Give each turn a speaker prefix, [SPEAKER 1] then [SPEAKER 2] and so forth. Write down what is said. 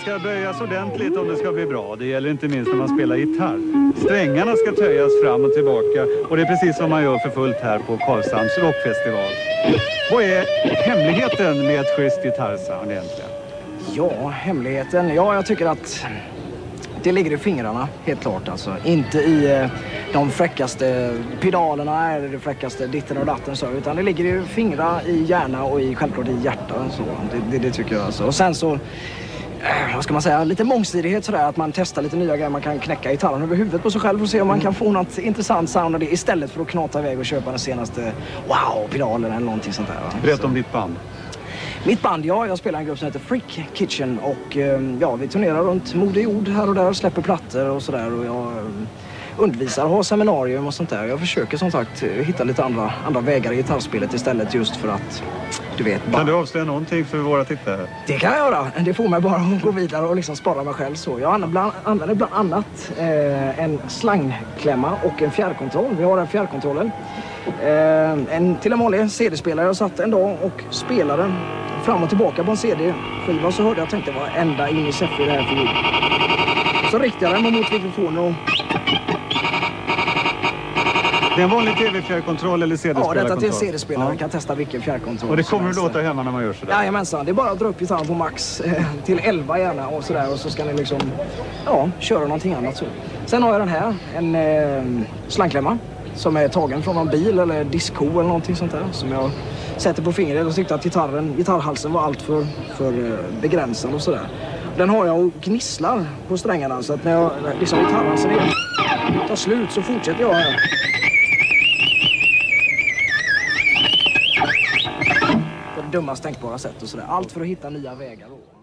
[SPEAKER 1] ska böjas ordentligt om det ska bli bra. Det gäller inte minst när man spelar gitarr. Strängarna ska töjas fram och tillbaka. Och det är precis vad man gör för fullt här på Karlshamns rockfestival. Vad är hemligheten med ett schysst gitarrsound egentligen?
[SPEAKER 2] Ja, hemligheten. Ja, jag tycker att det ligger i fingrarna, helt klart. Alltså. Inte i de fräckaste pedalerna eller det fräckaste ditten och datten, så, utan det ligger i fingrar, i hjärna och självklart i hjärta. Så. Det tycker jag. Alltså. Och sen så, vad ska man säga, lite mångsidighet sådär, att man testar lite nya grejer. Man kan knäcka gitarren över huvudet på sig själv och se om man kan få något intressant sound av det istället för att knata iväg och köpa den senaste pedalen eller någonting sånt där. Va?
[SPEAKER 1] Berätta om ditt band.
[SPEAKER 2] Mitt band, jag spelar en grupp som heter Freak Kitchen och vi turnerar runt Moder Jord här och där, släpper plattor och sådär, och jag undervisar, har seminarium och sånt där. Jag försöker som sagt hitta lite andra vägar i gitarrspelet istället, just för att, du vet, bara...
[SPEAKER 1] Kan du avslöja någonting för våra tittare?
[SPEAKER 2] Det kan jag göra. Det får mig bara att gå vidare och liksom spara mig själv så. Jag använder bland annat en slangklämma och en fjärrkontroll. Vi har den fjärrkontrollen. Till en vanlig CD-spelare. Jag satt en dag och spelade fram och tillbaka på en CD-skiva, så hörde jag, tänkte, vad ända in i Seffi det här för ljud. Så riktade jag den mot mikrofonen och...
[SPEAKER 1] Det är en vanlig tv-fjärrkontroll eller CD-spelarkontroll?
[SPEAKER 2] Ja, detta till en CD-spelare. Ja. Kan testa vilken fjärrkontroll.
[SPEAKER 1] Och det kommer att låta hemma när man gör sådär?
[SPEAKER 2] Jajamensan, det är bara att dra upp gitarren på max till 11 gärna och sådär, och så ska ni liksom, köra någonting annat så. Sen har jag den här, en slangklämma som är tagen från en bil eller disco eller någonting sånt där, som jag sätter på fingret och tyckte att gitarrhalsen var allt för begränsad och sådär. Den har jag och gnisslar på strängarna, så att när jag liksom gitarrhalsen tar slut så fortsätter jag här. På det dummast tänkbara sätt och sådär. Allt för att hitta nya vägar.